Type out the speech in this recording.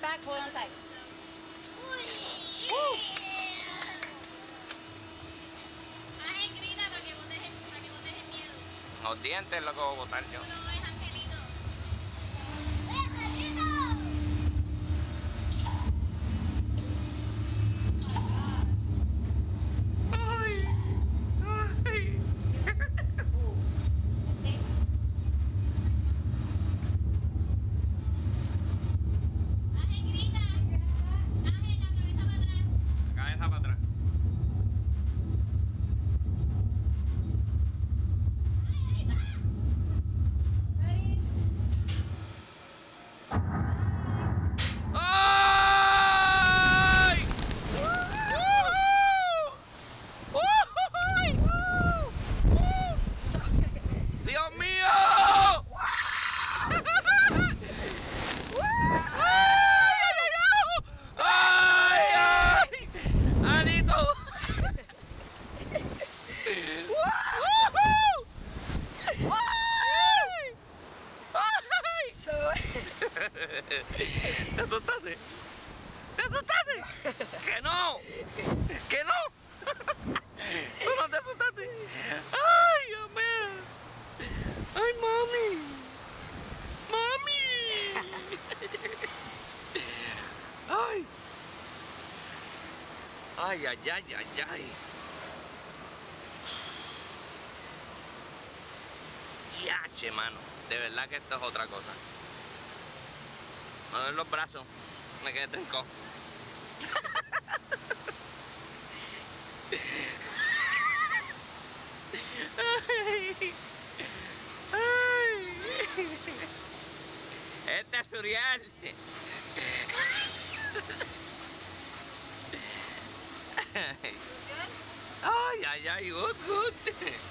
back, hold on tight. Grita para que botes el miedo. Los dientes es lo que voy a botar yo. No, es Angelito. Ay, ay. Ángel, grita. Ángel, la cabeza para atrás. Cabeza para atrás. ¡Ay! ¡Uy! ¡Dios mío! ¡Ay, ay! ¡Anito! ¿Te asustaste? ¿Te asustaste? ¡Que no! ¡Que no! ¿Tú no te asustaste? ¡Ay, Dios mío! ¡Ay, mami! ¡Mami! ¡Ay! ¡Ay, ay, ay, ay, ay! ¡Yache, mano! De verdad que esto es otra cosa. A ver los brazos, me quedé trincado. Ay, ay. Este es Uriel. Ay, ay, ay, good, good.